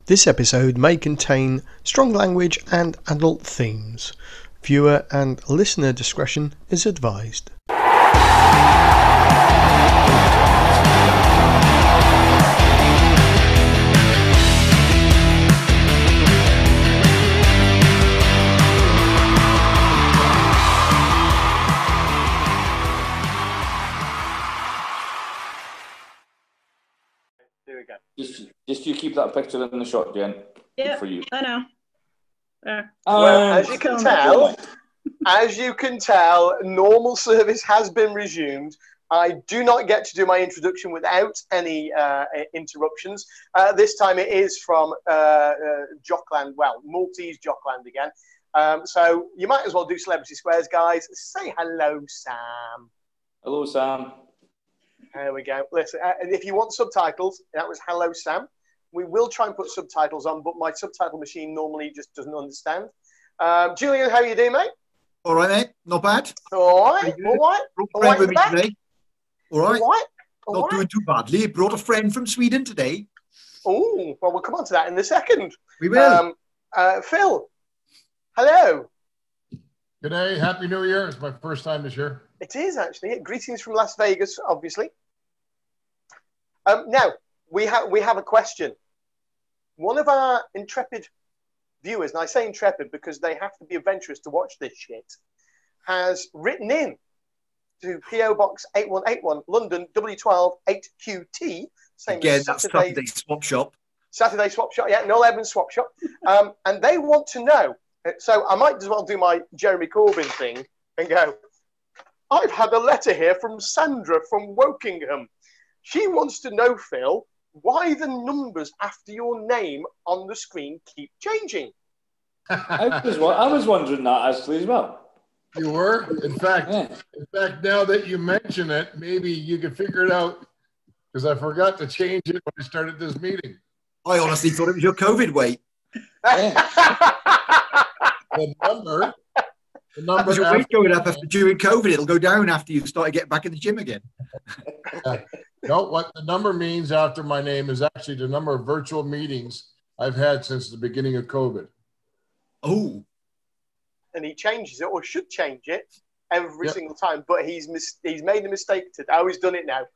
This episode may contain strong language and adult themes. Viewer and listener discretion is advised. There we go. Just you keep that picture in the shot, Jen. Yeah, for you. I know. Well, as you can tell, normal service has been resumed. I do not get to do my introduction without any interruptions. This time it is from Jockland, well, Maltese Jockland again. So you might as well do Celebrity Squares, guys. Say hello, Sam. Hello, Sam. There we go. Listen, if you want subtitles, that was hello, Sam. We will try and put subtitles on, but my subtitle machine normally just doesn't understand. Julian, how are you doing, mate? All right, mate. Not bad. All right. All right. All right with me today. All right. All right. Not doing too badly. Brought a friend from Sweden today. Oh, well, we'll come on to that in a second. We will. Phil, hello. Good day. Happy New Year. It's my first time this year. It is, actually. Greetings from Las Vegas, obviously. Now, we have a question. One of our intrepid viewers, and I say intrepid because they have to be adventurous to watch this shit, has written in to PO Box 8181, London, W12 8QT. Same Again, as that's Saturday Swap Shop. Saturday Swap Shop, yeah, Noel Evans Swap Shop. And they want to know, so I might as well do my Jeremy Corbyn thing and go, I've had a letter here from Sandra from Wokingham. She wants to know, Phil, why the numbers after your name on the screen keep changing. I was wondering that actually as well. You were? In fact, now that you mention it, maybe you can figure it out because I forgot to change it when I started this meeting. I honestly thought it was your COVID weight. The number Because your weight going up during COVID, it'll go down after you started getting back in the gym again. No, what the number means after my name is actually the number of virtual meetings I've had since the beginning of COVID. Oh. And he changes it, or should change it, every single time. But he's made a mistake today. Oh, he's done it now.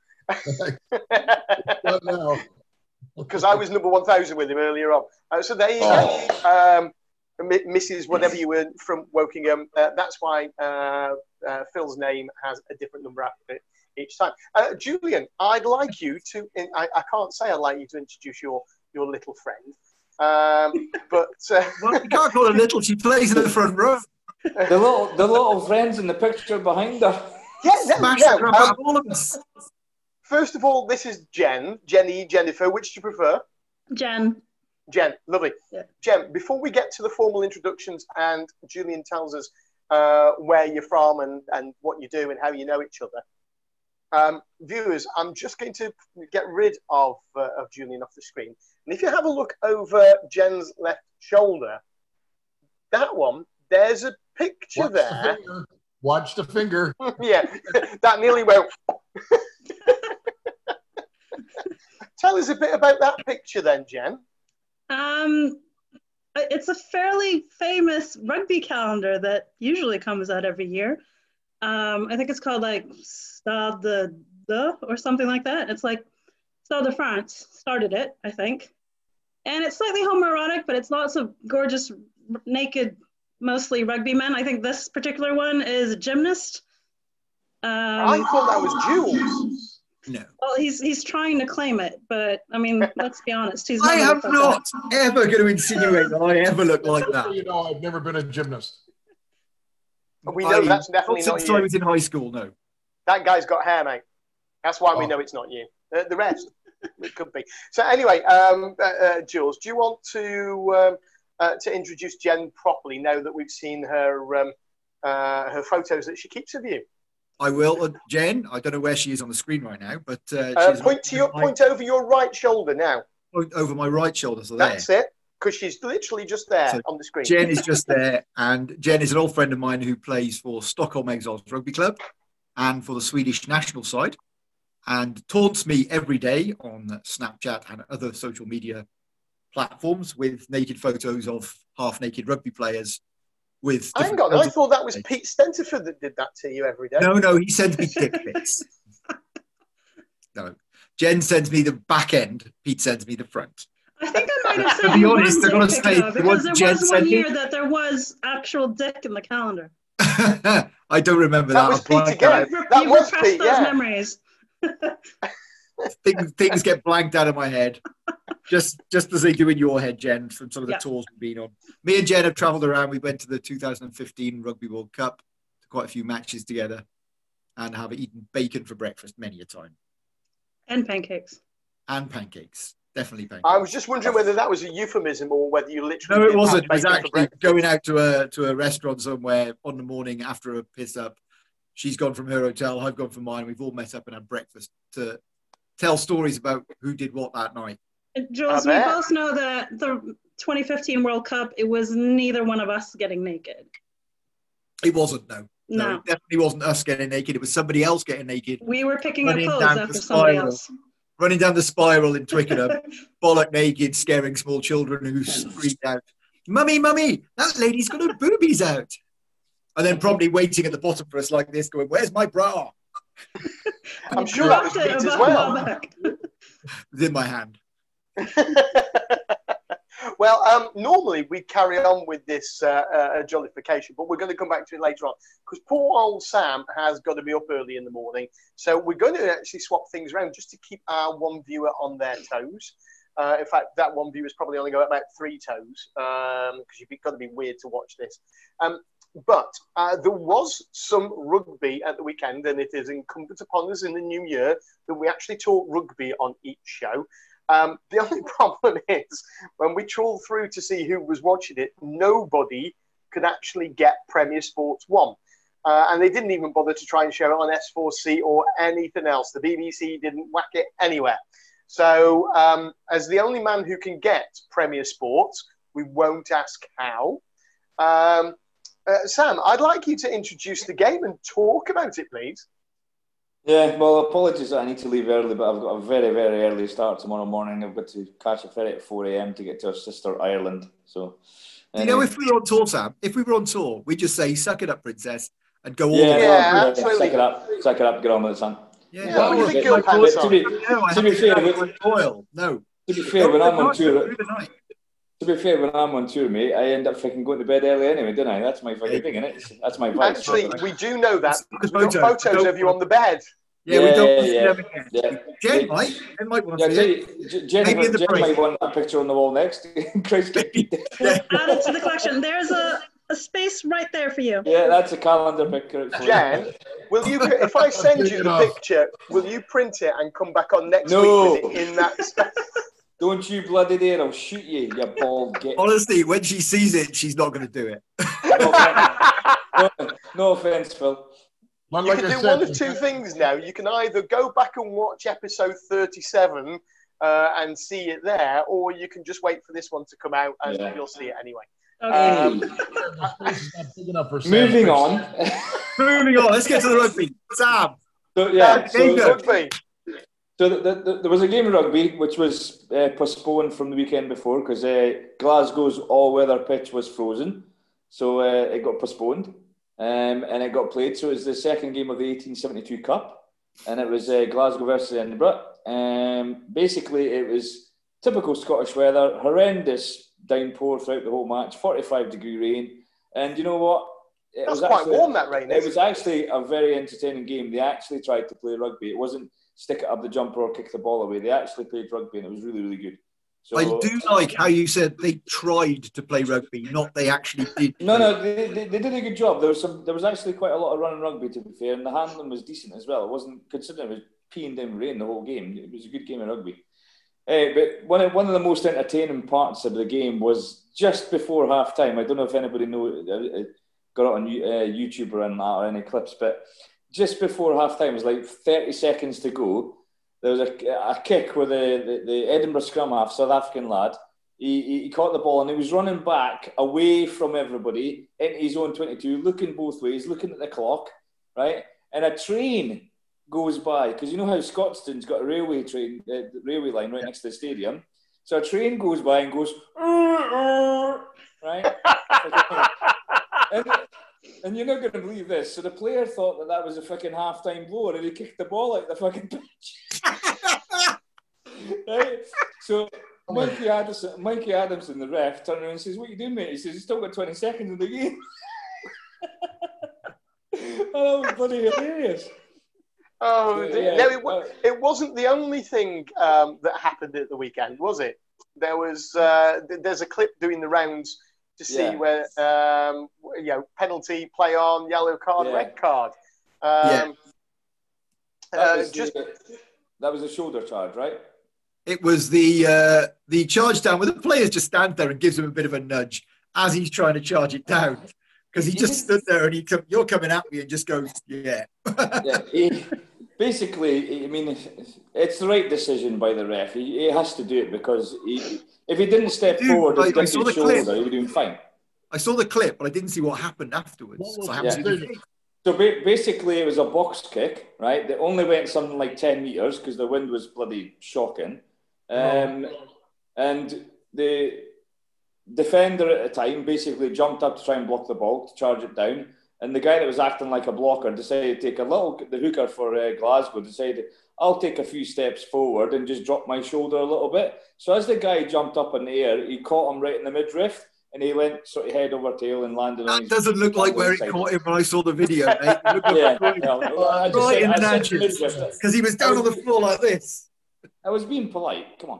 Because I was number 1,000 with him earlier on. So there you go. Mrs. Whatever you were from Wokingham. That's why Phil's name has a different number after it each time. Julian, I'd like you to. I can't say I'd like you to introduce your little friend. But well, you can't call her little. She plays in the front row. The little friends in the picture behind her. All of us. First of all, this is Jenny, Jennifer. Which do you prefer? Jen, lovely. Yeah. Jen, before we get to the formal introductions and Julian tells us where you're from and what you do and how you know each other, viewers, I'm just going to get rid of Julian off the screen. And if you have a look over Jen's left shoulder, that one, there's a picture there. Watch the finger. Yeah, that nearly went. Tell us a bit about that picture then, Jen. It's a fairly famous rugby calendar that usually comes out every year. I think it's called like Stade de or something like that. It's like Stade de France started it, I think. And it's slightly homoerotic, but it's lots of gorgeous, naked, mostly rugby men. I think this particular one is a gymnast. I thought that was Jules. No. Well, he's trying to claim it, but I mean, let's be honest. He's I am not ever going to insinuate that I ever look like that. You know, I've never been a gymnast. We know that's definitely not since I you. was in high school, no. That guy's got hair, mate. That's why we know it's not you. The rest, it could be. So anyway, Jules, do you want to introduce Jen properly now that we've seen her photos that she keeps of you? I will. Jen, I don't know where she is on the screen right now, but point over your right shoulder now. Point over my right shoulder, so that's it. Because she's literally just there on the screen. Jen is just there, and Jen is an old friend of mine who plays for Stockholm Exiles Rugby Club and for the Swedish national side, and taunts me every day on Snapchat and other social media platforms with naked photos of half-naked rugby players. With hang on, I thought that was Pete Stenterford that did that to you every day. No, he sends me dick pics. No, Jen sends me the back end. Pete sends me the front. I think I might have said To be you honest, one I gotta dick pic, say, though, the because one there Jen was one sent me- year that there was actual dick in the calendar. I don't remember that. That was Pete again. You That was repressed Pete, those yeah. memories. Things get blanked out of my head, just as they do in your head, Jen, from some of the Yeah. tours we've been on. Me and Jen have travelled around. We went to the 2015 Rugby World Cup, to quite a few matches together, and have eaten bacon for breakfast many a time. And pancakes. And pancakes. Definitely pancakes. I was just wondering whether that was a euphemism or whether you literally. No, it did wasn't. have It was bacon for actually breakfast. going out to a restaurant somewhere on the morning after a piss up. She's gone from her hotel, I've gone from mine. We've all met up and had breakfast to tell stories about who did what that night. Jules, we both know that the 2015 World Cup, it was neither one of us getting naked. It wasn't, no. No. It definitely wasn't us getting naked. It was somebody else getting naked. We were picking up Running clothes down after the somebody spiral. else. Running down the spiral in Twickenham, bollock naked, scaring small children who screamed out, "Mummy, mummy, that lady's got her boobies out." And then probably waiting at the bottom for us like this, going, "Where's my bra?" I'm sure that was Pete as well. It was in my hand. Well, normally we carry on with this jollification, but we're going to come back to it later on because poor old Sam has got to be up early in the morning. So we're going to actually swap things around just to keep our one viewer on their toes. In fact, that one viewer is probably only got about 3 toes because you've got to be weird to watch this. But there was some rugby at the weekend, and it is incumbent upon us in the new year that we actually talk rugby on each show. The only problem is when we trawled through to see who was watching it, nobody could actually get Premier Sports 1. And they didn't even bother to try and show it on S4C or anything else. The BBC didn't whack it anywhere. So as the only man who can get Premier Sports, we won't ask how. Sam, I'd like you to introduce the game and talk about it, please. Yeah, well, apologies that I need to leave early, but I've got a very, very early start tomorrow morning. I've got to catch a ferry at 4 a.m. to get to our sister Ireland. So, you know, if we were on tour, Sam, if we were on tour, we'd just say, "Suck it up, princess," and go all yeah, the way. Yeah, absolutely. Suck it up, get on with it, son. Yeah, Exactly. no, The girl pants on. To be fair, when I'm on tour, to be fair, when I'm on tour, mate, I end up freaking going to bed early anyway, don't I? That's my fucking thing, innit? That's my vibe. Actually, we do know that because we've got photos of you on the bed. Yeah, we don't. Yeah. Jen might want to see it. Jen might want a picture on the wall next. Christ, Add it to the collection. There's a space right there for you. Yeah, that's a calendar picture. Jen, will you? If I send you the picture, will you print it and come back on next week with it in that space? Don't you bloody dare, I'll shoot you, you bald git. Honestly, when she sees it, she's not going to do it. No offence, Phil. You can do one of 2 things now. You can either go back and watch episode 37 and see it there, or you can just wait for this one to come out and you'll see it anyway. Okay. Moving on. Let's get to the rugby. Sam. Rugby. So there was a game of rugby which was postponed from the weekend before because Glasgow's all-weather pitch was frozen. So it got postponed and it got played. So it was the second game of the 1872 Cup and it was Glasgow versus Edinburgh. Basically, it was typical Scottish weather, horrendous downpour throughout the whole match, 45-degree rain. And you know what? It was quite warm, that rain. It was actually a very entertaining game. They actually tried to play rugby. It wasn't stick it up the jumper or kick the ball away. They actually played rugby and it was really, really good. So, I do like how you said they tried to play rugby, not they actually did. No, they did a good job. There was actually quite a lot of running rugby, to be fair, and the handling was decent as well. It wasn't, considering it was peeing down rain the whole game. It was a good game of rugby. But one of the most entertaining parts of the game was just before half time. I don't know if anybody got it on YouTube or any clips, but just before half time, it was like 30 seconds to go. There was a kick with the Edinburgh scrum half, South African lad. He caught the ball and he was running back away from everybody into his own 22, looking both ways, looking at the clock, right? And a train goes by, because you know how Scotstoun's got a railway line right next to the stadium. So a train goes by and goes, right? And you're not going to believe this. So the player thought that was a fucking half-time blower, and he kicked the ball out the fucking pitch. Right? So Mikey Adamson, the ref, turned around and says, "What are you doing, mate?" He says, "He's still got 20 seconds in the game." Oh, that was bloody hilarious. Oh, yeah. No, it wasn't the only thing that happened at the weekend, was it? There was there's a clip doing the rounds to see where penalty, play on, yellow card, red card. That was a shoulder charge, right? It was the charge down where the players just stand there and gives him a bit of a nudge as he's trying to charge it down, because he just stood there and you're coming at me and just goes, yeah. Basically, I mean, it's the right decision by the ref. He has to do it because if he didn't step forward and dip his shoulder, he would have been fine. I saw the clip, but I didn't see what happened afterwards. So basically, it was a box kick, right? They only went something like 10 metres because the wind was bloody shocking. And the defender at the time basically jumped up to try and block the ball, to charge it down. And the guy that was acting like a blocker decided to take the hooker for Glasgow decided, I'll take a few steps forward and just drop my shoulder a little bit. So as the guy jumped up in the air, he caught him right in the midriff. And he went sort of head over tail and landed on his... That doesn't look like where he caught him when I saw the video, mate. Right in the natches. Because he was down on the floor like this. I was being polite. Come on.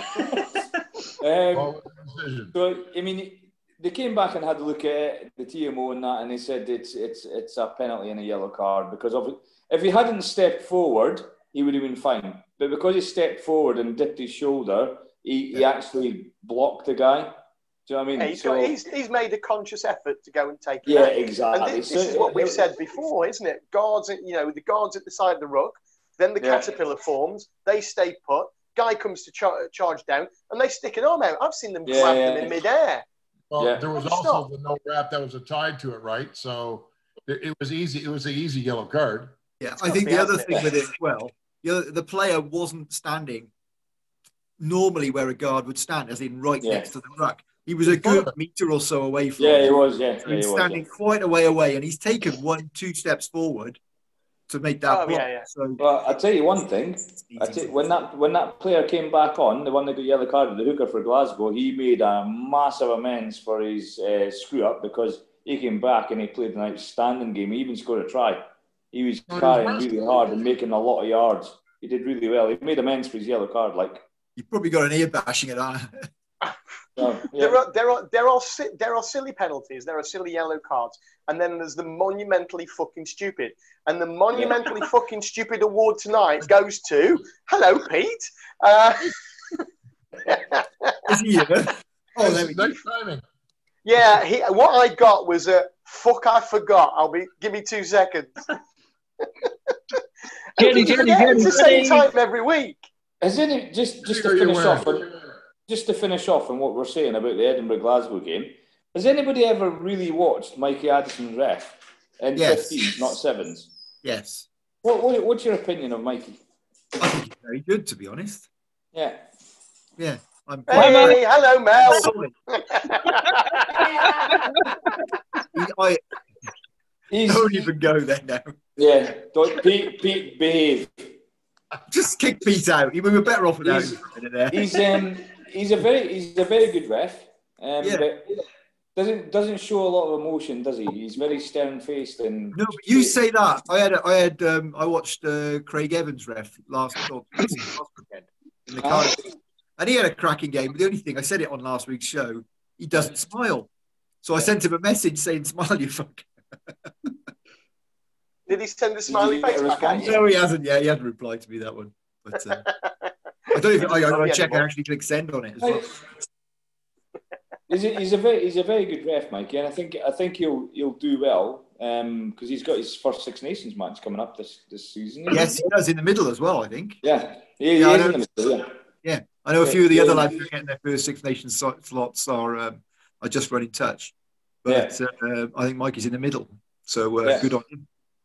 So, I mean, they came back and had a look at it, the TMO and that, and they said it's a penalty and a yellow card because of it. If he hadn't stepped forward, he would have been fine. But because he stepped forward and dipped his shoulder, he actually blocked the guy. Do you know what I mean? He's made a conscious effort to go and take it. Yeah, exactly. And this is what we've said before, isn't it? Guards, the guards at the side of the ruck, then the caterpillar forms, they stay put, guy comes to charge down, and they stick an arm out. I've seen them grab them in midair. Well, there was also the no wrap that was tied to it, right? So it was easy. It was an easy yellow card. Yeah, I think the other thing with it as well, the player wasn't standing normally where a guard would stand, as in right next to the ruck. He was a good metre or so away from he was, yeah. So he's standing quite a way away, and he's taken 1-2 steps forward to make that block. So, well, I'll tell you one thing. When that player came back on, the one that got yellow carded, the hooker for Glasgow, he made a massive amends for his screw-up because he came back and he played an outstanding game. He even scored a try. He was carrying really hard and making a lot of yards. He did really well. He made amends for his yellow card. You probably got an ear bashing it on. There are silly penalties, there are silly yellow cards, and then there's the monumentally fucking stupid. And the monumentally fucking stupid award tonight goes to hello, Pete. Is he here? Oh, there we go. Nice timing. Yeah, what I got was a fuck. I forgot. Give me 2 seconds. It's the same time every week. Isn't it just to finish off? Just to finish off on what we're saying about the Edinburgh-Glasgow game, has anybody ever really watched Mikey Addison's ref in 15s, not 7s? Yes. What's your opinion of Mikey? I think he's very good, to be honest. Yeah. Yeah. Hey, hello, Mel. Don't even go there now. Yeah. Pete, behave. Just kick Pete out. We were better off without him. He's a very good ref. But doesn't show a lot of emotion, does he? He's very stern faced and. No, but you say that. I watched Craig Evans' ref last weekend in the Cardiff, and he had a cracking game. But the only thing I said it on last week's show, he doesn't smile. So I sent him a message saying, "Smile, you fuck." Did he send a smiley face back at you? No, he hasn't yet. He hasn't replied to me that one. But I don't even. I check. I actually click send on it as well. He's a very good ref, Mikey, and I think he'll do well because he's got his first Six Nations match coming up this season. Yes, he does in the middle as well. I think. Yeah, he is in the middle. Yeah, I know a few of the other lads who are getting their first Six Nations slots are just running touch, but I think Mikey's in the middle. So good on him.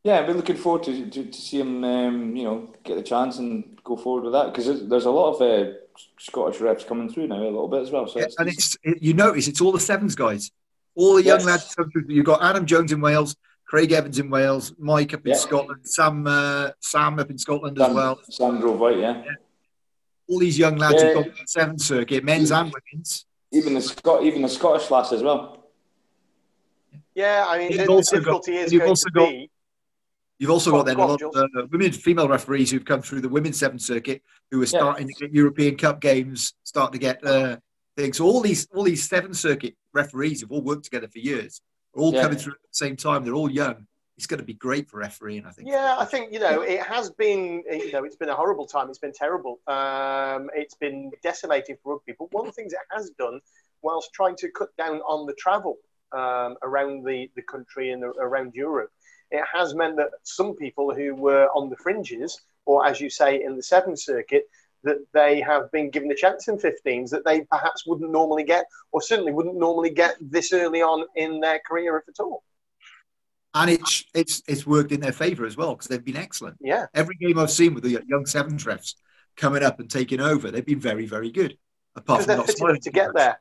Yeah, we're looking forward to see him, get the chance and go forward with that, because there's a lot of Scottish refs coming through now a little bit as well. So and you notice it's all the sevens guys, all the young lads. You've got Adam Jones in Wales, Craig Evans in Wales, Mike up in Scotland, Sam up in Scotland as well. Sam drove out, yeah. All these young lads have got the sevens circuit, men's and women's. Even the Scottish lass as well. Yeah, I mean, the difficulty is going to be. You've also got then a lot of female referees who've come through the women's sevens circuit who are starting to get European Cup games, starting to get things. So all these sevens circuit referees have all worked together for years. They're all coming through at the same time. They're all young. It's going to be great for refereeing, I think. Yeah, I think, it has been, it's been a horrible time. It's been terrible. It's been decimating for rugby. But one of the things it has done, whilst trying to cut down on the travel around the country and around Europe, it has meant that some people who were on the fringes, or as you say, in the sevens circuit, that they have been given a chance in 15s that they perhaps wouldn't normally get, or certainly wouldn't normally get this early on in their career, if at all. And it's worked in their favour as well, because they've been excellent. Yeah. Every game I've seen with the young sevens refs coming up and taking over, they've been very, very good. Apart from they're not fit enough to get there.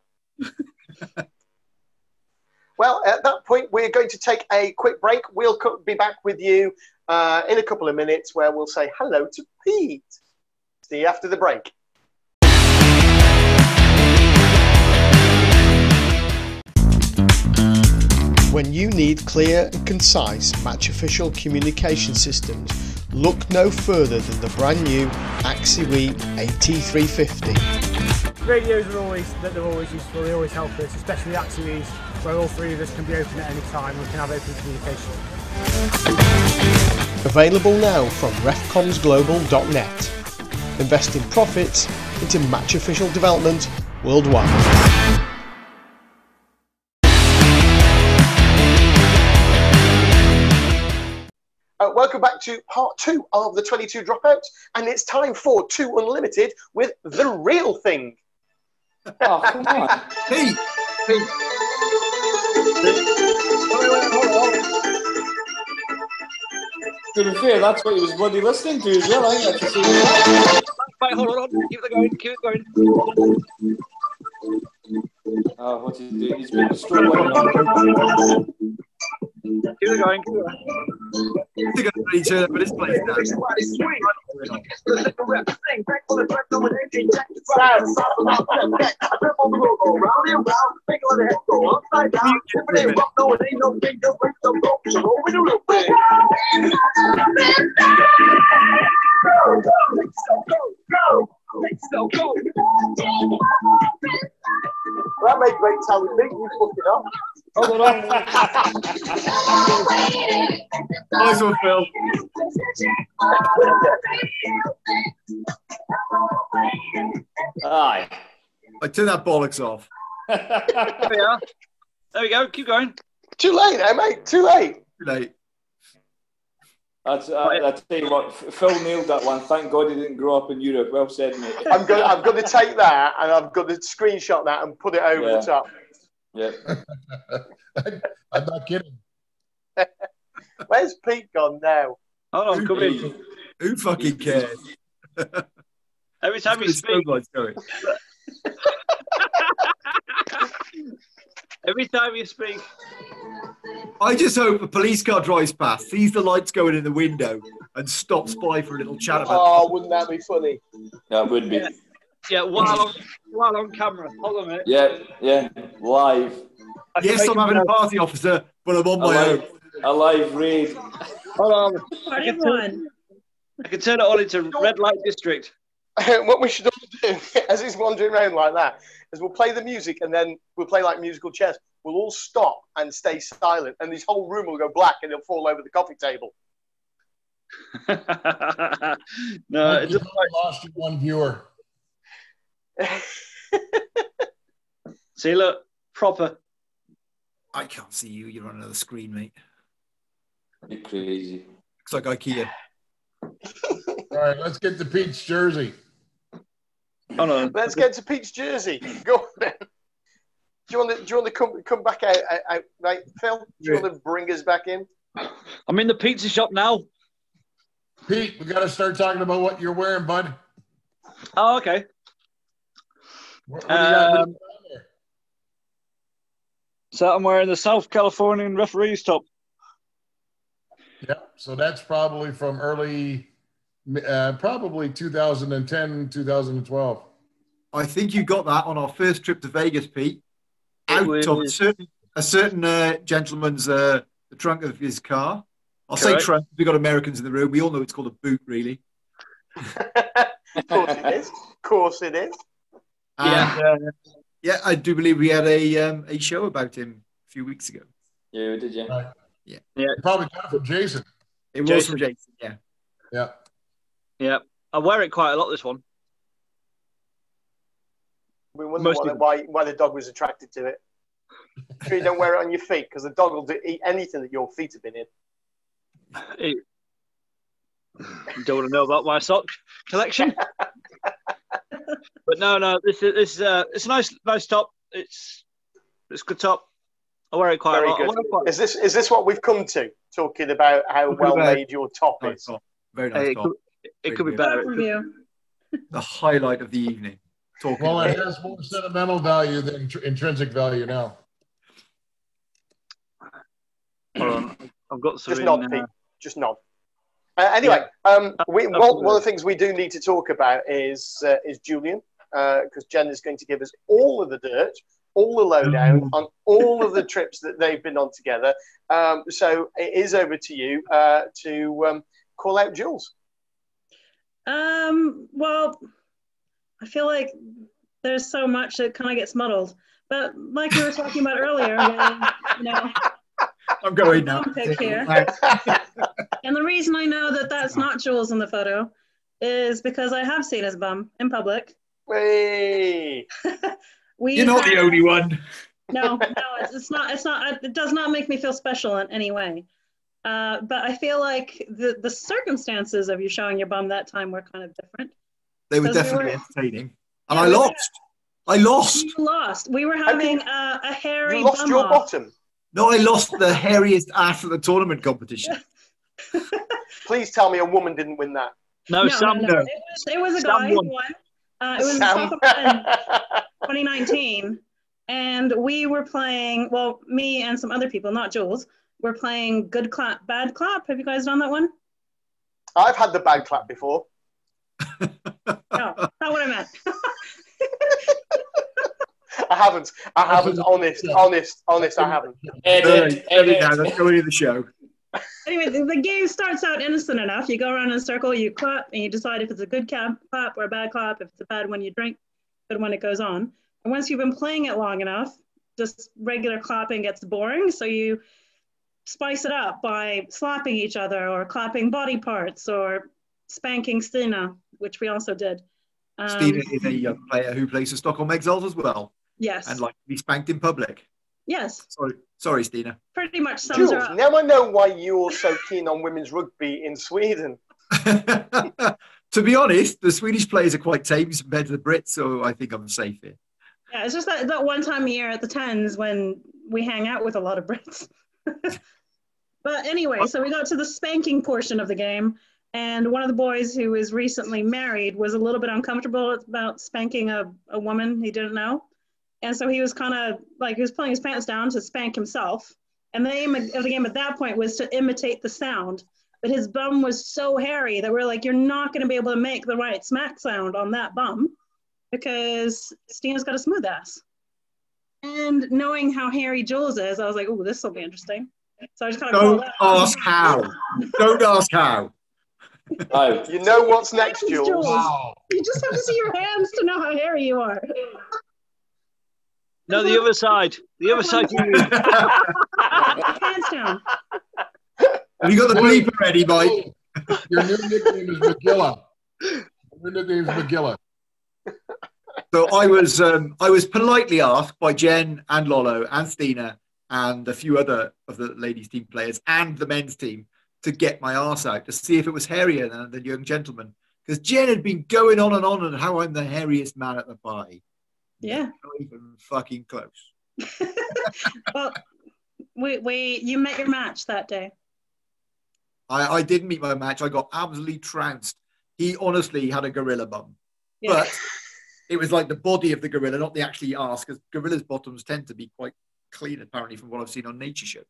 Well, at that point, we're going to take a quick break. We'll be back with you in a couple of minutes, where we'll say hello to Pete. See you after the break. When you need clear and concise match official communication systems, look no further than the brand new AXIWE AT350. Radios are always useful, they always help us, especially AXIWEs, where all three of us can be open at any time and we can have open communication. Available now from refcomsglobal.net. Investing profits into match official development worldwide. Welcome back to part 2 of the 22 Dropouts, and it's time for 2 Unlimited with The Real Thing. Oh, come on. Pete! To be fair, that's what he was bloody listening to as well. I think that's the same. Right, hold on. Keep it going. Oh, what's he doing? He's been destroyed. Keep it going. They're going to really turn up at this place now. That made great sound. You fucked it up. Hold on. Nice one, Phil. Aye. I turn that bollocks off. There we are. There we go. Keep going. Too late, mate. Too late. Too late. I tell you what, Phil nailed that one. Thank God he didn't grow up in Europe. Well said, mate. I'm going to take that and I've got to screenshot that and put it over the top. Yeah. I'm not kidding. Where's Pete gone now? Hold on, come in. Who fucking cares? Every time you speak. Every time you speak. I just hope a police car drives past, sees the lights going in the window, and stops by for a little chat about. Oh, wouldn't that be funny? That would be. Yeah, while on camera. Hold on a minute. Yeah, live. Yes, I'm having a party, officer, but I'm on my own. A live raid. Hold on. Party of one. I can turn it on into red light district. What we should all do, as he's wandering around like that, is we'll play the music and then we'll play like musical chairs. We'll all stop and stay silent, and this whole room will go black and it'll fall over the coffee table. No, it just lost one viewer. See, look, proper. I can't see you. You're on another screen, mate. You're crazy. Looks like IKEA. All right, let's get to Pete's jersey. Oh no. Let's get to Pete's jersey. Go on then. Do you want to come back out, right, Phil? Do you want to bring us back in? I'm in the pizza shop now. Pete, we got to start talking about what you're wearing, bud. Oh, okay. What do you got? So I'm wearing the South Californian referee's top. Yeah, so that's probably from early, probably 2010, 2012. I think you got that on our first trip to Vegas, Pete. It Out of was- a certain gentleman's the trunk of his car. I'll say Correct. trunk. We've got Americans in the room. We all know it's called a boot, really. Of course it is. Of course it is. And, yeah, I do believe we had a show about him a few weeks ago. Yeah, did you? Right. Yeah. You probably got it from Jason. It was Jason. from Jason, yeah. Yeah. Yeah, I wear it quite a lot, this one. We wonder Mostly- why the dog was attracted to it. Sure you don't wear it on your feet because the dog will eat anything that your feet have been in. You don't want to know about my sock collection. But no, this is it's a nice top. It's a good top. I wear it quite Very a lot. I good. wear it quite- Is this what we've come to? Talking about how Talking well about- made your top Nice is. top. Very nice it top. could be Very better. Review. The highlight of the evening. Talking Well, about it has more sentimental value than intrinsic value now. Hold on, I've got some. Just nod, Pete. Just nod. Anyway, one of the things we do need to talk about is Julian, because Jen is going to give us all of the dirt, all the lowdown on all of the trips that they've been on together. So it is over to you to call out Jules. Well, I feel like there's so much that kind of gets muddled. But like we were talking about earlier, I'm going now. pick here. And the reason I know that that's not Jules in the photo is because I have seen his bum in public. Hey. You're not the only one. No, it's not. It does not make me feel special in any way. But I feel like the circumstances of you showing your bum that time were kind of different. They were 'Cause we definitely were- entertaining. Yeah, And I we were- lost. I lost. You lost. We were having a hairy You lost bum your off. bottom. No, I lost the hairiest ass at the tournament competition. Please tell me a woman didn't win that. No, Sam. no. It was a Sam guy who won. won. It was Sam. South America 2019. And we were playing, well, me and some other people, not Jules, were playing good clap, bad clap. Have you guys done that one? I've had the bad clap before. No, not what I meant. I haven't. Honest, I haven't. Edit now. Let's go into the show. Anyway, the game starts out innocent enough. You go around in a circle, you clap, and you decide if it's a good clap or a bad clap. If it's a bad one, you drink. Good one, it goes on. And once you've been playing it long enough, just regular clapping gets boring. So you spice it up by slapping each other or clapping body parts or spanking Stina, which we also did. Stina is a young player who plays for Stockholm Exiles as well. Yes. And like to be spanked in public. Yes. Sorry, Stina. Pretty much sums Jules, her up. now I know why you're so keen on women's rugby in Sweden. To be honest, the Swedish players are quite tame compared to the Brits, so I think I'm safe here. Yeah, it's just that one time a year at the Tens when we hang out with a lot of Brits. But anyway, so we got to the spanking portion of the game, and one of the boys who was recently married was a little bit uncomfortable about spanking a woman he didn't know. And so he was kind of like, he was pulling his pants down to spank himself. And the aim of the game at that point was to imitate the sound. But his bum was so hairy that we're like, you're not going to be able to make the right smack sound on that bum because Stina's got a smooth ass. And knowing how hairy Jules is, I was like, oh, this will be interesting. So I just kind of Don't ask how. Don't ask how. Oh, You know what's next, Jules? Wow. You just have to see your hands to know how hairy you are. No, the other side. The other side. Hands down. Have you got the bleeper ready, Mike? Your new nickname is McGilla. Your nickname is McGilla. So I was politely asked by Jen and Lolo and Stina and a few other of the ladies' team players and the men's team to get my arse out to see if it was hairier than the young gentleman. Because Jen had been going on and how I'm the hairiest man at the party. Yeah. Not even fucking close. Well, you met your match that day. I didn't meet my match. I got absolutely trounced. He honestly had a gorilla bum. Yeah. But it was like the body of the gorilla, not the actually arse, because gorillas' bottoms tend to be quite clean, apparently, from what I've seen on nature shows.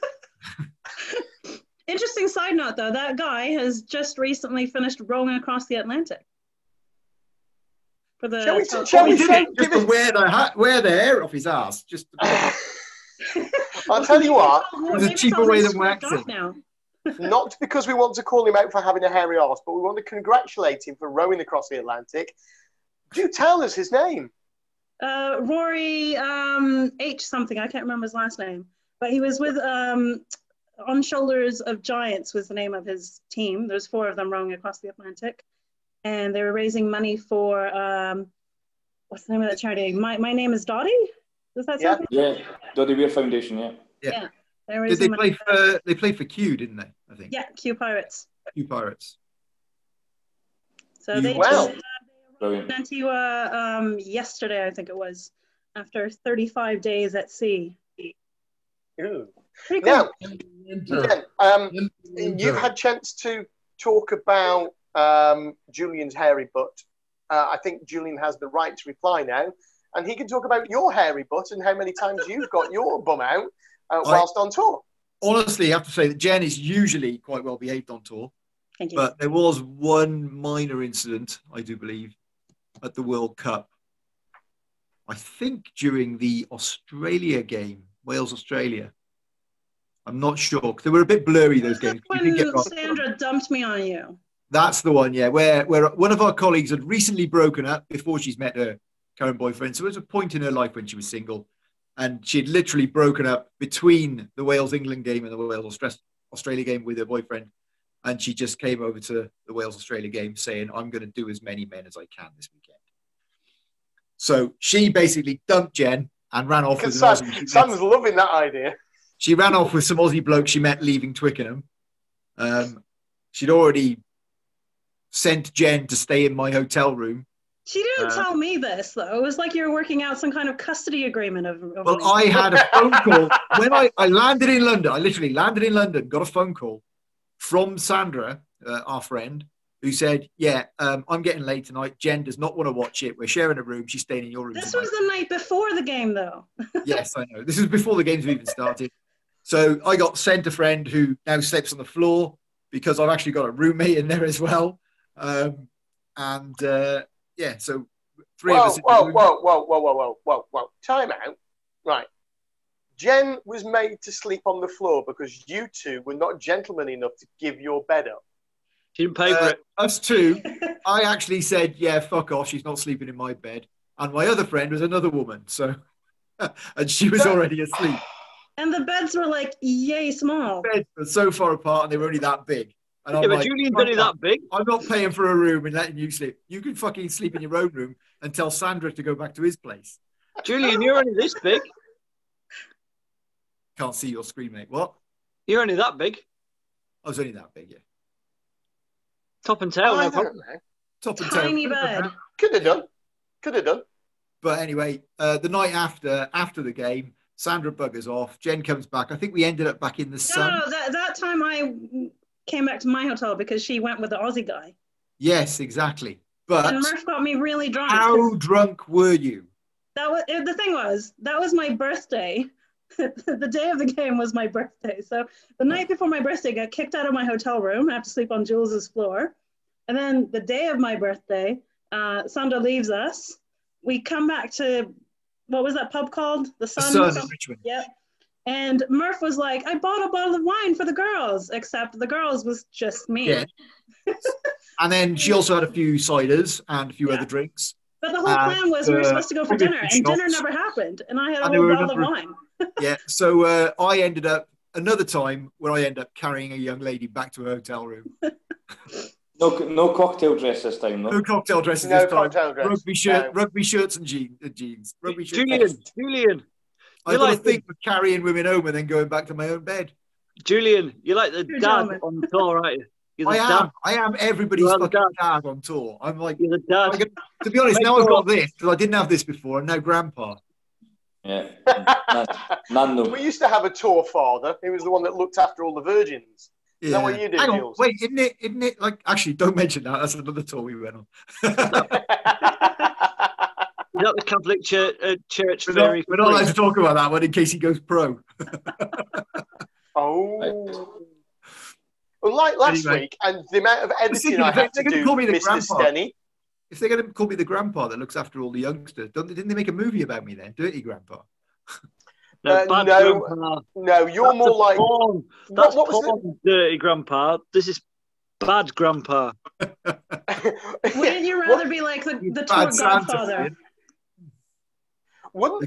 Interesting side note, though, that guy has just recently finished rowing across the Atlantic. For the shall we wear the hair off his ass? Just I'll tell you what. There's a cheaper way than waxing. Now. Not because we want to call him out for having a hairy arse, but we want to congratulate him for rowing across the Atlantic. Do tell us his name. Rory H something. I can't remember his last name, but he was with On Shoulders of Giants was the name of his team. There's 4 of them rowing across the Atlantic, and they were raising money for what's the name of that charity? My name is Dottie. Does that sound? Yeah, Dottie Weir Foundation. Yeah. Did they play for? They played for Q, didn't they? I think. Yeah, Q Pirates. Q Pirates. So they Brilliant. Antigua yesterday, I think it was, after 35 days at sea. Ooh. Pretty cool. Now, you've had a chance to talk about Julian's hairy butt. I think Julian has the right to reply now, and he can talk about your hairy butt and how many times you've got your bum out whilst on tour. Honestly, I have to say that Jen is usually quite well behaved on tour. Thank you. But there was one minor incident, I do believe, at the World Cup. I think during the Australia game, Wales-Australia. I'm not sure. They were a bit blurry, those games. When Sandra dumped me on you. That's the one, yeah, where one of our colleagues had recently broken up before she's met her current boyfriend. So it was a point in her life when she was single. And she'd literally broken up between the Wales-England game and the Wales-Australia game with her boyfriend. And she just came over to the Wales-Australia game saying, I'm going to do as many men as I can this weekend. So she basically dumped Jen and ran off with an Aussie. Sam's loving that idea. She ran off with some Aussie bloke she met leaving Twickenham. She'd already sent Jen to stay in my hotel room. She didn't tell me this, though. It was like you were working out some kind of custody agreement. Well, I had a phone call. When I landed in London, I literally landed in London, got a phone call from Sandra, our friend, who said, I'm getting late tonight. Jen does not want to watch it. We're sharing a room. She's staying in your room This tonight. was the night before the game, though. Yes, I know. This is before the games have even started. So I got sent a friend who now sleeps on the floor because I've actually got a roommate in there as well. So 3 of us. Whoa. Time out. Right. Jen was made to sleep on the floor because you two were not gentlemen enough to give your bed up. She didn't pay for it. Us two, I actually said, fuck off. She's not sleeping in my bed. And my other friend was another woman. So, and she was already asleep. And the beds were like yay small. The beds were so far apart and they were only that big. And but Julian's only that big. I'm not paying for a room and letting you sleep. You can fucking sleep in your own room and tell Sandra to go back to his place. Julian, you're only this big. Can't see your screen, mate. What? You're only that big. I was only that big, yeah. Top and tail, no problem. Top and tail. Tiny bed. Could have done. But anyway, the night after the game, Sandra buggers off. Jen comes back. I think we ended up back in the sun. No, that time I came back to my hotel because she went with the Aussie guy. Yes, exactly. But and Murph got me really drunk. How drunk were you? The thing was, that was my birthday. The day of the game was my birthday. So the night before my birthday, I got kicked out of my hotel room. I have to sleep on Jules's floor. And then the day of my birthday, Sandra leaves us. We come back to, what was that pub called? The Sun in Richmond. Yep. And Murph was like, I bought a bottle of wine for the girls, except the girls was just me. Yeah. And then she also had a few ciders and a few other drinks. But the whole plan was we were supposed to go for dinner, and dinner never happened. And I had a whole bottle of wine. Yeah, so I ended up, another time, where I ended up carrying a young lady back to her hotel room. No cocktail dress this time, though. No cocktail dresses this time. Dress. Rugby shirts and jeans. Rugby shirts. Julian. I got a thing for carrying women home and then going back to my own bed. Julian, you're like the dad on tour, aren't you? I am everybody's fucking dad on tour. I'm like, you're the dad. To be honest, now I've got this, because I didn't have this before, and now grandpa. Yeah. Nando. We used to have a tour father. He was the one that looked after all the virgins. Is that what you do, Hang on, Jules? wait, isn't it like, actually, don't mention that. That's another tour we went on. Is that the Catholic Church We're theory? not allowed to talk about that one in case he goes pro. Oh. Well, like last week, and the amount of editing I had to do, Mr. Stenny. If they're going to call me the grandpa that looks after all the youngsters, didn't they make a movie about me then? Dirty Grandpa. No, you're more like porn. That's porn, Dirty Grandpa. This is bad Grandpa. Wouldn't you rather be like the tour godfather? Wouldn't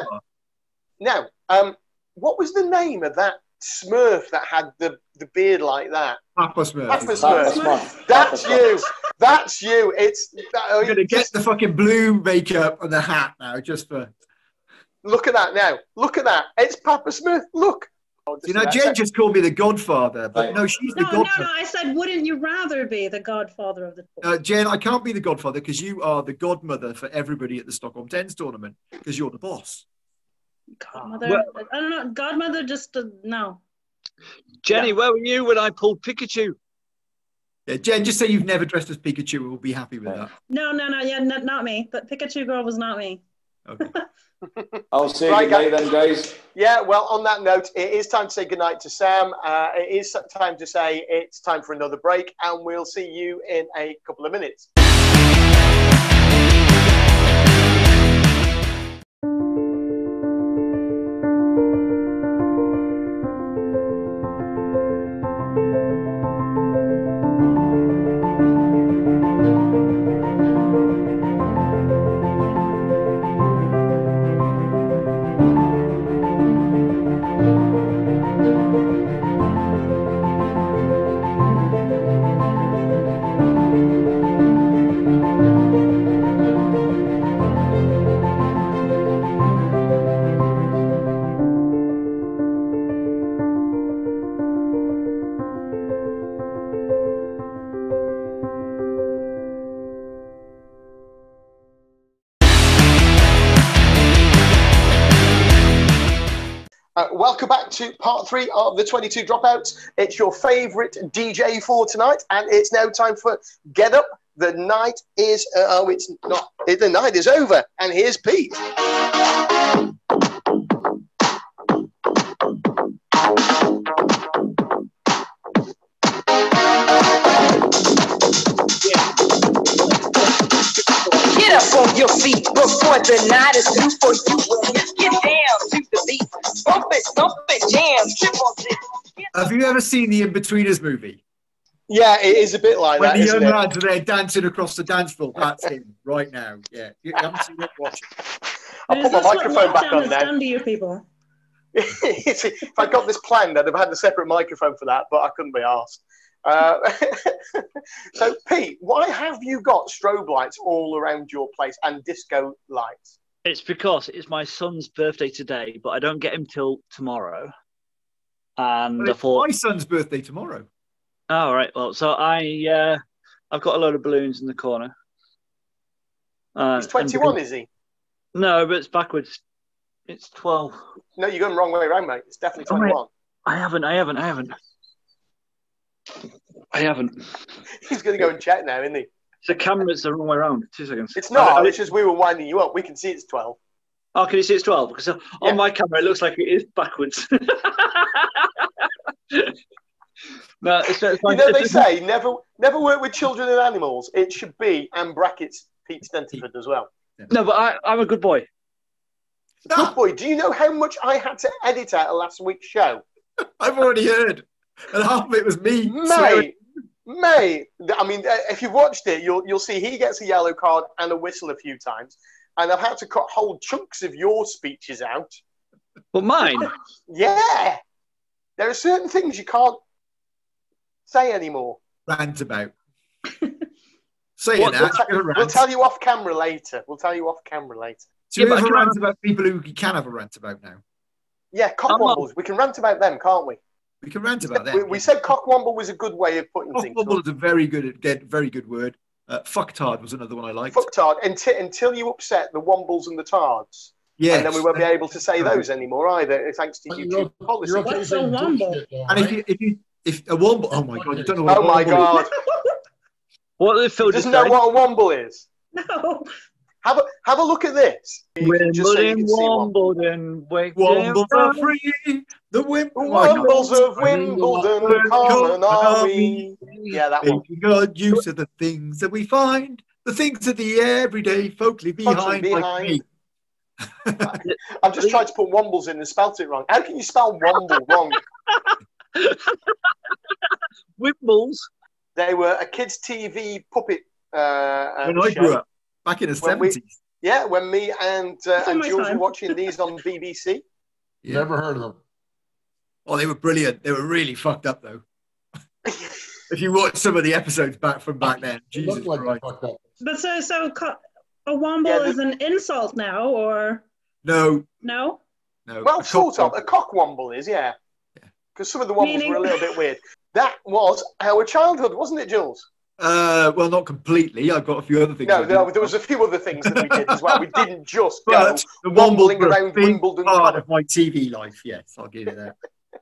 what was the name of that Smurf that had the beard like that? Papa Smurf. Papa Smurf. That's you. That's you. I'm going to get the fucking blue makeup and the hat now, just for. Look at that now. Look at that. It's Papa Smurf. Look. You know, Jen just called me the Godfather, but no, she's the Godfather. No, I said, wouldn't you rather be the Godfather of the tour? Jen, I can't be the Godfather because you are the godmother for everybody at the Stockholm Tens tournament because you're the boss. Godmother? I don't know. Godmother just, no. Jenny, where were you when I pulled Pikachu? Yeah, Jen, just say you've never dressed as Pikachu and we'll be happy with that. No, yeah, not me. The Pikachu girl was not me. Okay. I'll say goodnight then, guys. Yeah, well, on that note, it is time to say goodnight to Sam. It is time to say it's time for another break, and we'll see you in a couple of minutes. Welcome back to part 3 of the 22 Dropouts. It's your favourite DJ for tonight, and it's now time for Get Up. The night is, it's not, the night is over, and here's Pete. Get up on your feet before the night is through for you. Get down to the beat. Bump it, jam, trip on it. Have you ever seen the In-Betweeners movie? Yeah, it is a bit like when that. When the young lads are there dancing across the dance floor, that's him right now. Yeah, you haven't seen it, watch it. I'll put my microphone back on now. Done to you people. If I got this planned, I'd have had a separate microphone for that, but I couldn't be asked. So, Pete, why have you got strobe lights all around your place and disco lights? It's because it's my son's birthday today, but I don't get him till tomorrow. And I thought, my son's birthday tomorrow. Oh, right. Well, so I've got a load of balloons in the corner. He's 21, is he? No, but it's backwards. It's 12. No, you're going the wrong way around, mate. It's definitely 21. I haven't. He's going to go and check now, isn't he? The camera's the wrong way around. 2 seconds. It's not. It's just we were winding you up. We can see it's 12. Oh, can you see it's 12? Because on my camera, it looks like it is backwards. No, it's they say never work with children and animals. It should be, and brackets, Pete Stentiford as well. No, but I'm a good boy. Good boy. Do you know how much I had to edit out of last week's show? I've already heard. And half of it was me. Mate. I mean, if you've watched it, you'll see he gets a yellow card and a whistle a few times. And I've had to cut whole chunks of your speeches out. But mine? Yeah. There are certain things you can't say anymore. Rant about. Saying that. We'll tell you off camera later. So you have a rant about people who you can have a rant about now? Yeah, cockwombles. We can rant about them, can't we? We can rant about them. We said cockwomble was a good way of putting things. Cockwomble is a very good word. Fucktard was another one I liked. Fucktard, until you upset the wombles and the tards. Yeah. And then we won't be able to say those anymore either, thanks to YouTube policy. What's a womble? And if If a womble, oh my god, you don't know what Oh my god. What did Phil just Doesn't know say? what a womble is. No. Have a look at this. Just so you can see one. Wimbledon, Wombles are free. The Wombles of Wimbledon, common are we? Yeah, that one. Making good use of the things that we find, the things that the everyday folk leave behind. Like me. I've just tried to put wombles in and spelt it wrong. How can you spell womble wrong? Wimbles. They were a kids' TV puppet When I grew up, back in the 70s. When me and Jules were watching these on BBC. Yeah. Never heard of them. Oh, they were brilliant. They were really fucked up, though. If you watch some of the episodes back then, Jesus Christ. But so a womble is an insult now, or no? Well, sort of. A cock womble is, yeah. Because some of the wombles were a little bit weird. That was our childhood, wasn't it, Jules? Well, not completely. I've got a few other things. No, there was a few other things that we did as well. We didn't just go wombling around Wimbledon. Part of my TV life, yes, I'll give you that.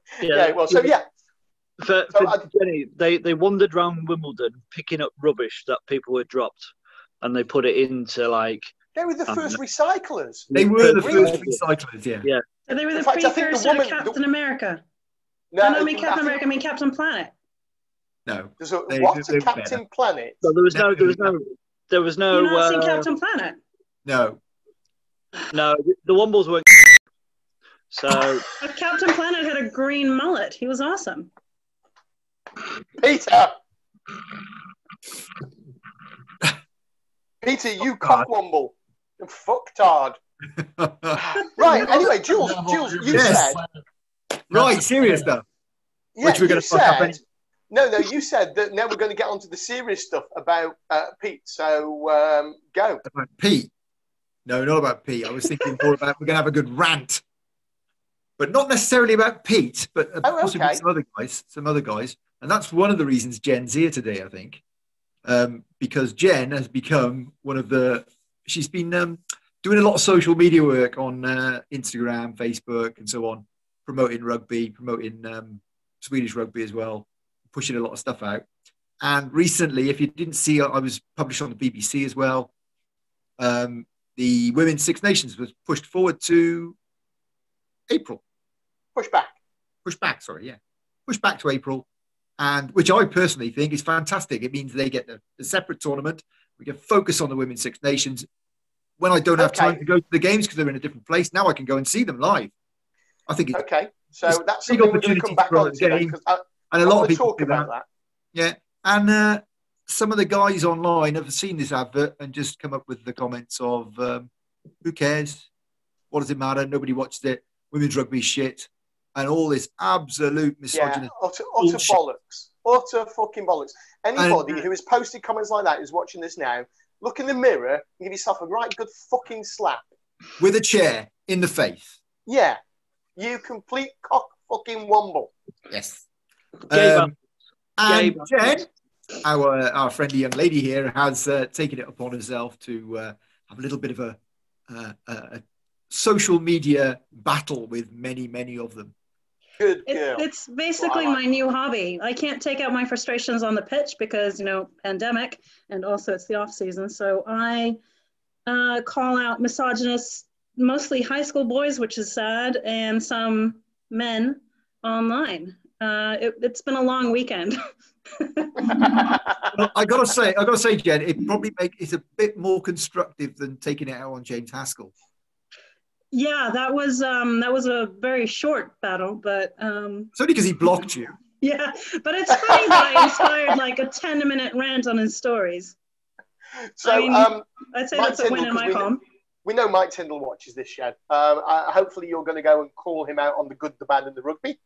For Jenny, they wandered around Wimbledon picking up rubbish that people had dropped, and they put it into like. They were the first recyclers. They were the first recyclers, yeah. Yeah. So they were the precursor to Captain America. No, I mean Captain America. I mean Captain Planet. No. What's a Captain Planet? So there was no. You've not seen Captain Planet? No. No, the Wombles weren't. So Captain Planet had a green mullet. He was awesome. Peter, you cockwomble. Fucktard. Right, anyway, Jules, you said. Right, serious stuff. Yeah, which we're going to fuck up anyway. No, you said that now we're going to get onto the serious stuff about Pete. So go. About Pete? No, not about Pete. I was thinking more about we're going to have a good rant. But not necessarily about Pete, but possibly some other guys. And that's one of the reasons Jen's here today, I think. Because Jen has become she's been doing a lot of social media work on Instagram, Facebook, and so on, promoting rugby, promoting Swedish rugby as well, pushing a lot of stuff out. And recently, if you didn't see, I was published on the BBC as well. The Women's Six Nations was pushed forward to April. Push back to April, and which I personally think is fantastic. It means they get a separate tournament. We can focus on the Women's Six Nations. When I don't have time to go to the games because they're in a different place, now I can go and see them live. I think it's okay. So that's something we're going to come back on today, and a lot of people talk about that. Yeah, and some of the guys online have seen this advert and just come up with the comments of, "Who cares? What does it matter? Nobody watched it. Women's rugby shit." And all this absolute misogyny. Yeah, utter bollocks. Utter fucking bollocks. Anybody who has posted comments like that who's watching this now, look in the mirror and give yourself a right good fucking slap. With a chair in the face. Yeah. You complete cock fucking womble. Yes. And Jen, our friendly young lady here, has taken it upon herself to have a little bit of a social media battle with many of them. Good girl. It's basically my new hobby. I can't take out my frustrations on the pitch because, pandemic, and also it's the off season. So I call out misogynists, mostly high school boys, which is sad, and some men online. It's been a long weekend. Well, I gotta say, Jen, it probably it's a bit more constructive than taking it out on James Haskell. Yeah, that was a very short battle, but it's only because he blocked you. Yeah, but it's funny that I inspired like a 10-minute rant on his stories. So I'd say that's a win in my home. We know Mike Tyndall watches this show. Hopefully you're going to go and call him out on the good, the bad, and the rugby.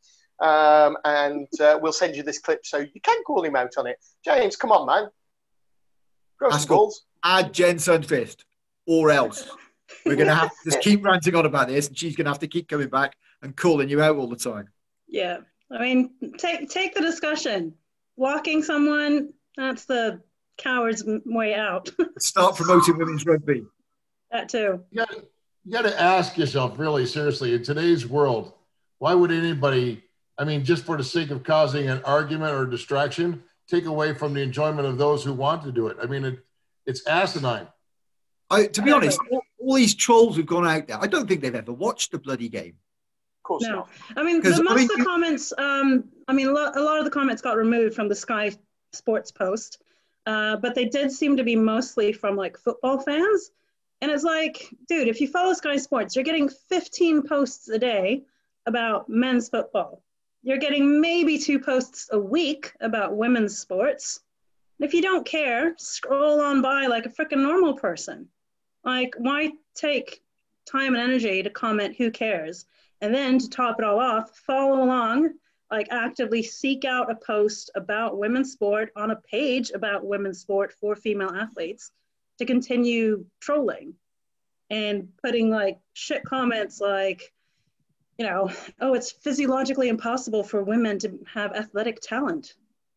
And we'll send you this clip so you can call him out on it. James, come on, man. Grow some balls. Add Jen Sundfist, or else. We're going to have to just keep ranting on about this, and she's going to have to keep coming back and calling you out all the time. Yeah. I mean, take the discussion. Blocking someone, that's the coward's way out. Start promoting women's rugby. That too. You got to ask yourself really seriously, in today's world, why would anybody I mean, just for the sake of causing an argument or distraction, take away from the enjoyment of those who want to do it. I mean, it's asinine. To be honest, all these trolls who've gone out there, I don't think they've ever watched the bloody game. Of course No. not. I mean, most of the comments, a lot of the comments got removed from the Sky Sports post, but they did seem to be mostly from like football fans. And it's like, dude, if you follow Sky Sports, you're getting 15 posts a day about men's football. You're getting maybe 2 posts a week about women's sports. And if you don't care, scroll on by like a freaking normal person. Like, why take time and energy to comment who cares? And then to top it all off, follow along, like actively seek out a post about women's sport on a page about women's sport for female athletes to continue trolling and putting like shit comments like, you know, oh, it's physiologically impossible for women to have athletic talent.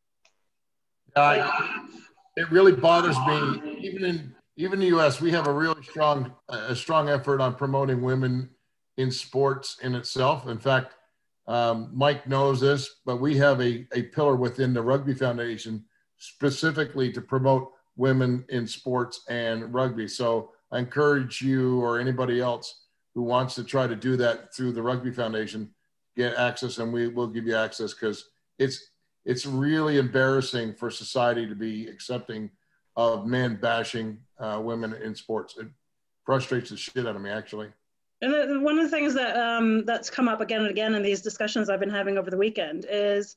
It really bothers me. Even in the U.S., we have a really strong effort on promoting women in sports in itself. In fact, Mike knows this, but we have a pillar within the Rugby Foundation specifically to promote women in sports and rugby. So I encourage you or anybody else who wants to try to do that through the Rugby Foundation, get access, and we will give you access, because it's really embarrassing for society to be accepting of men bashing women in sports. It frustrates the shit out of me, actually. And one of the things that that's come up again and again in these discussions I've been having over the weekend is,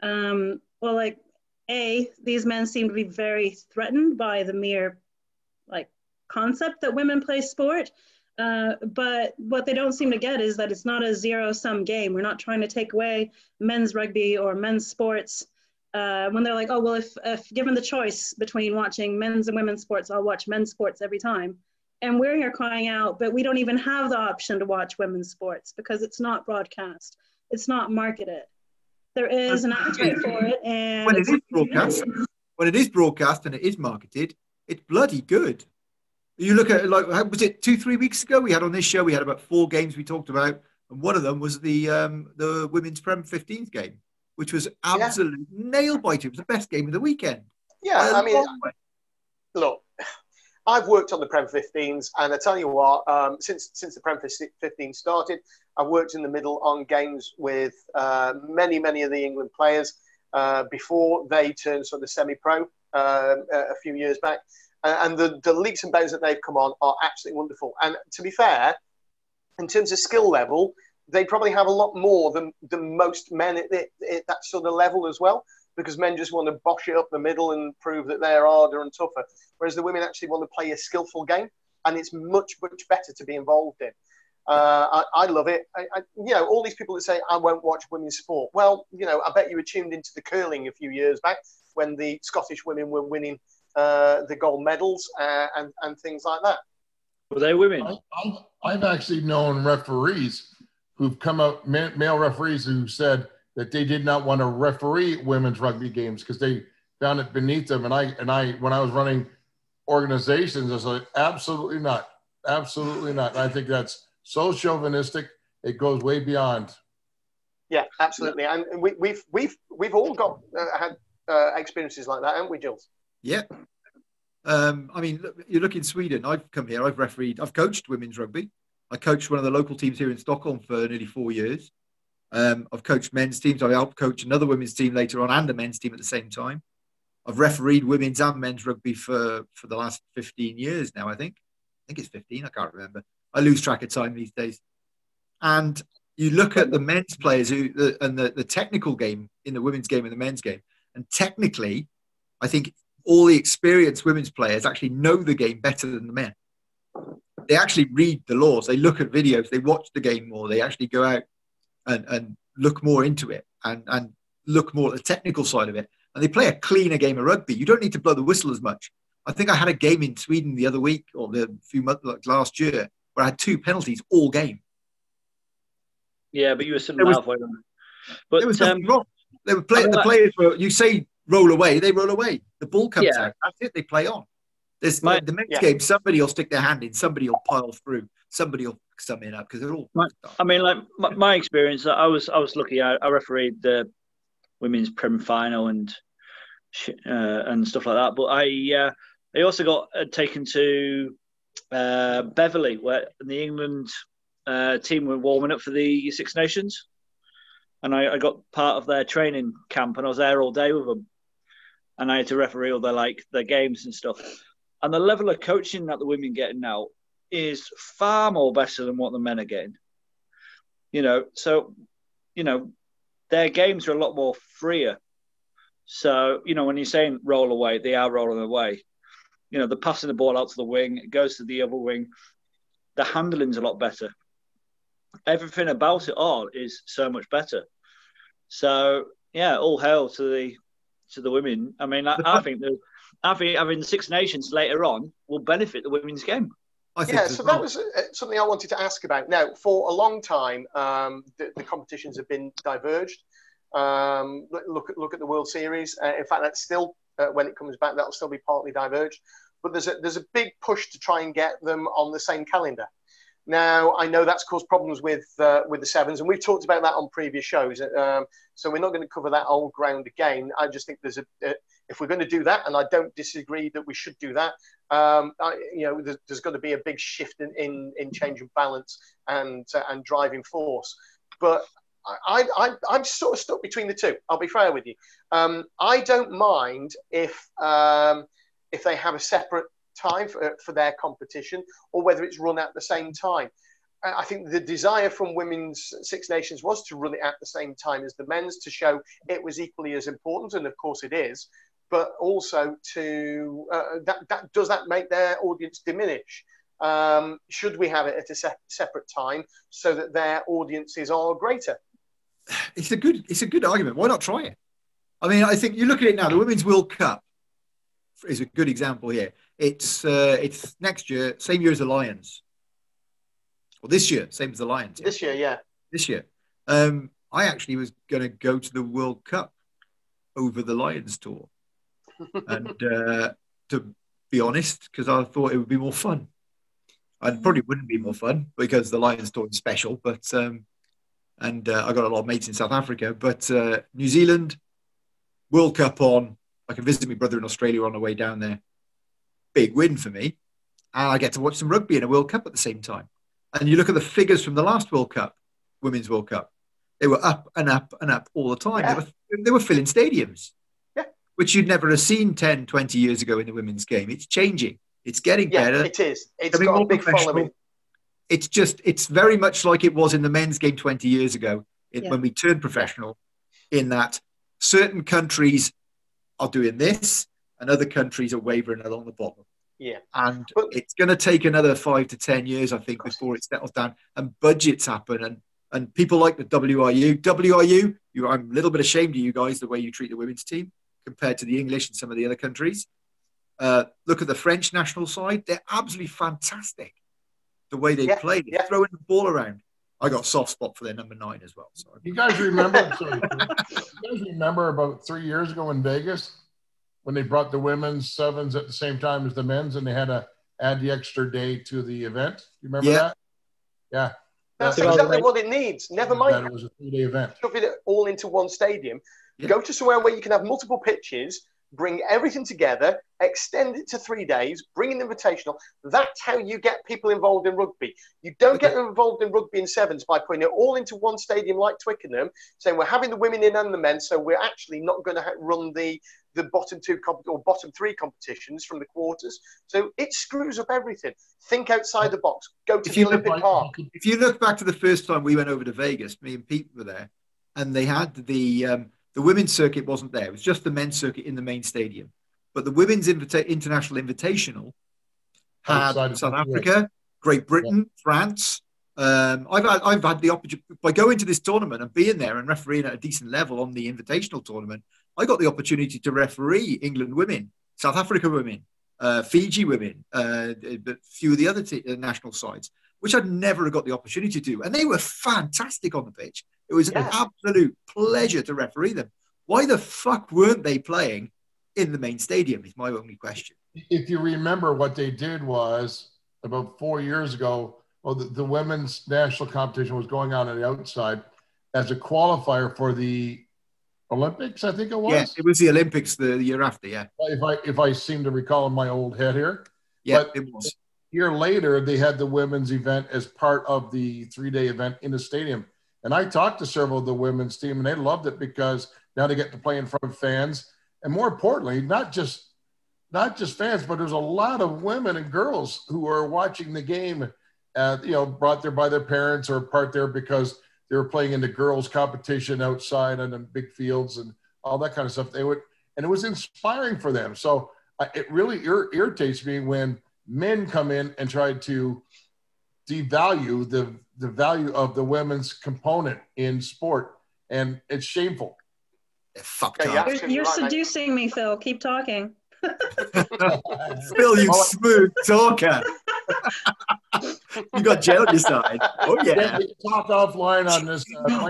these men seem to be very threatened by the mere like concept that women play sport. But what they don't seem to get is that it's not a zero-sum game. We're not trying to take away men's rugby or men's sports. When they're like, oh, well, if given the choice between watching men's and women's sports, I'll watch men's sports every time. And we're here crying out, but we don't even have the option to watch women's sports because it's not broadcast. It's not marketed. There is an appetite for it. And when it is broadcast and it is marketed, it's bloody good. You look at it, like, was it 2-3 weeks ago? We had on this show, we had about 4 games we talked about. And one of them was the Women's Prem 15s game, which was absolute nail biter. It was the best game of the weekend. Yeah, I mean, look, I've worked on the Prem 15s, and I tell you what, since the Prem 15 started, I've worked in the middle on games with many of the England players before they turned sort of semi-pro a few years back. And the leaps and bounds that they've come on are absolutely wonderful. And to be fair, in terms of skill level, they probably have a lot more than most men at that sort of level as well, because men just want to bosh it up the middle and prove that they're harder and tougher, whereas the women actually want to play a skillful game, and it's much better to be involved in. I love it. All these people that say, I won't watch women's sport. Well, I bet you were tuned into the curling a few years back when the Scottish women were winning the gold medals and things like that. Were they women? I've actually known referees who've come out, male referees who said that they did not want to referee women's rugby games because they found it beneath them. And I, when I was running organizations, I was like, absolutely not. And I think that's so chauvinistic. It goes way beyond. Yeah, absolutely. And we've all got had experiences like that, haven't we, Jules? Yeah. I mean, you look in Sweden. I've come here. I've coached women's rugby. I coached one of the local teams here in Stockholm for nearly 4 years. I've coached men's teams. I helped coach another women's team later on and a men's team at the same time. I've refereed women's and men's rugby for the last 15 years now, I think. I think it's 15. I can't remember. I lose track of time these days. And you look at the men's players and the technical game in the women's game and the men's game. And technically, I think all the experienced women's players actually know the game better than the men. They actually read the laws. They look at videos. They watch the game more. They actually go out and look more into it and look more at the technical side of it. And they play a cleaner game of rugby. You don't need to blow the whistle as much. I think I had a game in Sweden the other week or the few months like last year where I had 2 penalties all game. Yeah, but you were sitting halfway on. But there was nothing wrong. They were playing. The players were. You say roll away, they roll away. The ball comes out. That's it. They play on. The next game, somebody will stick their hand in. Somebody will pile through. Somebody will summing up because they're all. I mean, like my experience, I was lucky. I refereed the women's Prem final and stuff like that. But I also got taken to Beverley, where the England team were warming up for the Six Nations, and I got part of their training camp, and I was there all day with them, and I had to referee all their games and stuff. And the level of coaching that the women getting now is far more better than what the men are getting. So their games are a lot more freer. So, when you're saying roll away, they are rolling away. They're passing the ball out to the wing, it goes to the other wing. The handling's a lot better. Everything about it all is so much better. So, yeah, all hail to the women. I mean, I think having the Six Nations later on will benefit the women's game. That was something I wanted to ask about. Now, for a long time, the competitions have been diverged. Look at the World Series. In fact, that's still when it comes back, that'll still be partly diverged. But there's a big push to try and get them on the same calendar. Now, I know that's caused problems with the sevens, and we've talked about that on previous shows. So we're not going to cover that old ground again. I just think if we're going to do that, and I don't disagree that we should do that, there's got to be a big shift in change of balance and driving force. But I'm sort of stuck between the two. I'll be fair with you. I don't mind if they have a separate time for their competition, or whether it's run at the same time. I think the desire from Women's Six Nations was to run it at the same time as the men's, to show it was equally as important, and of course it is. But also to does that make their audience diminish? Should we have it at a separate time so that their audiences are greater? It's a good argument. Why not try it? I mean, I think you look at it now. The Women's World Cup is a good example here. It's next year, same year as the Lions. Well, this year, same as the Lions. Yeah. This year, yeah. This year. I actually was going to go to the World Cup over the Lions tour. And to be honest, because I thought it would be more fun. And probably wouldn't be more fun because the Lions tour is special. But I got a lot of mates in South Africa. But New Zealand, World Cup on. I can visit my brother in Australia on the way down there. Big win for me. And I get to watch some rugby in a World Cup at the same time. And you look at the figures from the last World Cup, Women's World Cup, they were up and up and up all the time. Yeah. They were filling stadiums, which you'd never have seen 10, 20 years ago in the women's game. It's changing. It's getting better. It is. It's got a big following. It's very much like it was in the men's game 20 years ago when we turned professional, in that certain countries are doing this and other countries are wavering along the bottom. Yeah. And it's going to take another 5 to 10 years, I think, before it settles down and budgets happen. And people like the WRU, I'm a little bit ashamed of you guys, the way you treat the women's team compared to the English and some of the other countries. Look at the French national side. They're absolutely fantastic. The way they play, they're throwing the ball around. I got a soft spot for their number 9 as well. Sorry. You guys remember about 3 years ago in Vegas when they brought the women's sevens at the same time as the men's, and they had to add the extra day to the event? You remember that? Yeah. That's exactly what it needs. Never mind. It was a 3-day event. Shove it all into one stadium. Yeah. Go to somewhere where you can have multiple pitches, bring everything together, extend it to 3 days, bring an invitational. That's how you get people involved in rugby. You don't get them involved in rugby in sevens by putting it all into one stadium like Twickenham, saying we're having the women in and the men, so we're actually not going to run the bottom 2 or bottom 3 competitions from the quarters. So it screws up everything. Think outside the box. Go to the Olympic Park. If you look back to the first time we went over to Vegas, me and Pete were there, and they had the women's circuit wasn't there. It was just the men's circuit in the main stadium. But the women's international invitational had South Africa, Great Britain, France. I've had the opportunity, by going to this tournament and being there and refereeing at a decent level on the invitational tournament, I got the opportunity to referee England women, South Africa women, Fiji women, a few of the other national sides, which I'd never got the opportunity to do. And they were fantastic on the pitch. It was an absolute pleasure to referee them. Why the fuck weren't they playing in the main stadium is my only question. If you remember, what they did was, about 4 years ago, well, the women's national competition was going on the outside as a qualifier for the Olympics, I think it was. Yeah, it was the Olympics the year after, yeah. If I seem to recall in my old head here. Yeah, but it was. A year later, they had the women's event as part of the 3-day event in the stadium. And I talked to several of the women's team, and they loved it because now they get to play in front of fans. And more importantly, not just fans, but there's a lot of women and girls who are watching the game, brought there by their parents or part there because they were playing in the girls' competition outside on the big fields and all that kind of stuff. And it was inspiring for them. So it really irritates me when men come in and try to devalue the value of the women's component in sport, and it's shameful. Fucked up. You're seducing me, Phil. Keep talking. Phil, you smooth talker. You got Jay on your side. Oh yeah. Talk offline on this.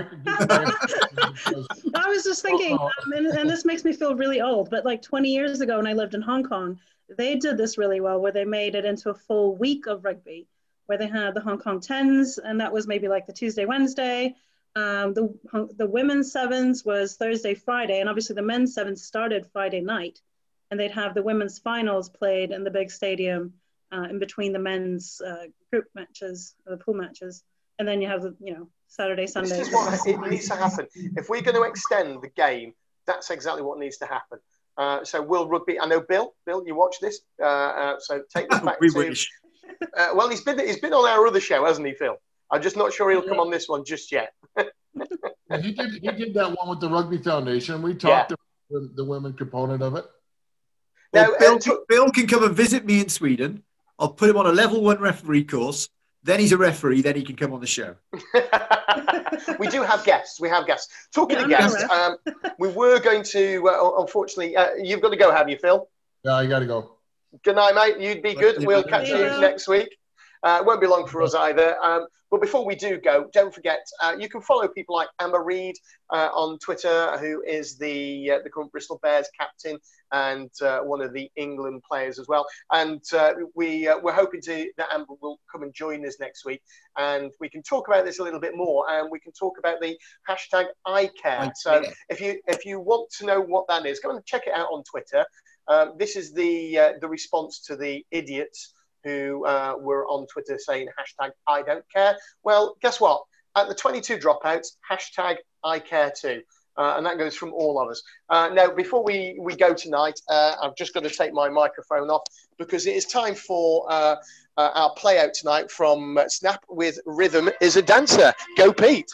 I was just thinking, and this makes me feel really old, but like 20 years ago when I lived in Hong Kong, they did this really well, where they made it into a full week of rugby, where they had the Hong Kong 10s, and that was maybe like the Tuesday, Wednesday. The women's sevens was Thursday, Friday, and obviously the men's sevens started Friday night, and they'd have the women's finals played in the big stadium in between the men's group matches, the pool matches, and then you have the Saturday, Sunday. This is what it needs to happen. If we're going to extend the game, that's exactly what needs to happen. So World Rugby. I know Bill, you watch this. So take this back to. Well, he's been on our other show, hasn't he, Phil? I'm just not sure he'll come on this one just yet. He did that one with the Rugby Foundation. We talked about the women component of it. Well, now, Bill can come and visit me in Sweden. I'll put him on a level 1 referee course. Then he's a referee. Then he can come on the show. We do have guests. Talking to guests, we were going to, unfortunately, you've got to go, have you, Phil? Yeah, I got to go. Good night, mate. You'd be good. We'll catch you next week. It won't be long for us either. But before we do go, don't forget, you can follow people like Emma Reid on Twitter, who is the current Bristol Bears captain and one of the England players as well. And we're hoping that Amber will come and join us next week, and we can talk about this a little bit more, and we can talk about the hashtag #ICare. So if you want to know what that is, go and check it out on Twitter. This is the response to the idiots who were on Twitter saying hashtag I don't care. Well, guess what? At the 22 dropouts, hashtag I care too. And that goes from all of us. Now, before we go tonight, I've just got to take my microphone off because it is time for our play out tonight from Snap with Rhythm is a Dancer. Go, Pete.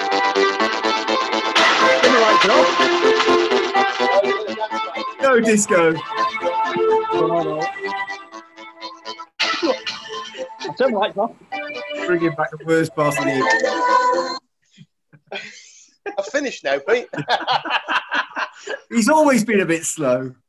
Go, Disco. Turn the lights off. Bringing back the worst part of the year. I've finished now, Pete. He's always been a bit slow.